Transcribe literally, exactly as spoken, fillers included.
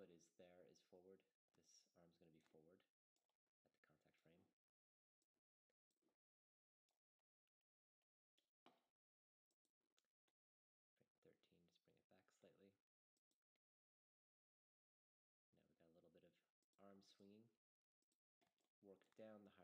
foot is there is forward. This arm's going to be forward at the contact frame. Frame thirteen, just bring it back slightly. Now we've got a little bit of arm swinging. Work down the